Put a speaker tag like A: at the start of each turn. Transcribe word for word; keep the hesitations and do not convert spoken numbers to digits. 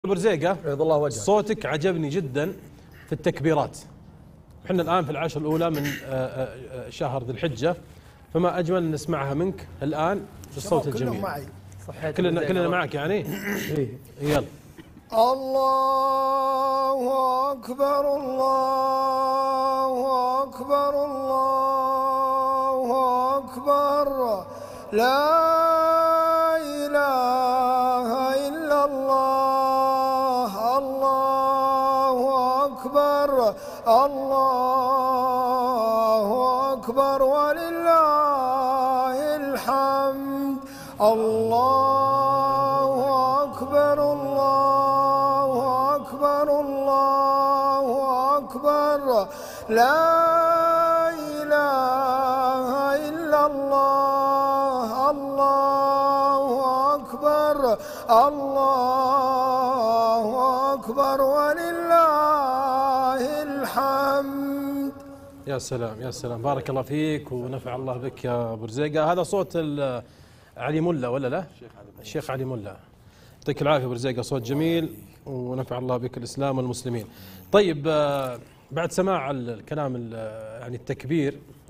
A: برزيقة،
B: رضي الله وجهك،
A: صوتك عجبني جدا في التكبيرات. احنا الآن في العشر الأولى من شهر ذي الحجة، فما أجمل أن نسمعها منك الآن بالصوت الجميل.
C: كلهم معي،
A: كلنا كلنا معك يعني. يلا.
C: الله أكبر الله أكبر الله أكبر، لا إله إلا الله، الله أكبر الله أكبر ولله الحمد. الله أكبر الله أكبر الله أكبر، لا إله إلا الله، الله أكبر الله أكبر ولله الحمد.
A: يا سلام يا سلام، بارك الله فيك ونفع الله بك يا برزيقة. هذا صوت علي ملا ولا لا؟ الشيخ علي ملا. يعطيك العافية برزيقة، صوت جميل ونفع الله بك الإسلام والمسلمين. طيب بعد سماع الكلام يعني التكبير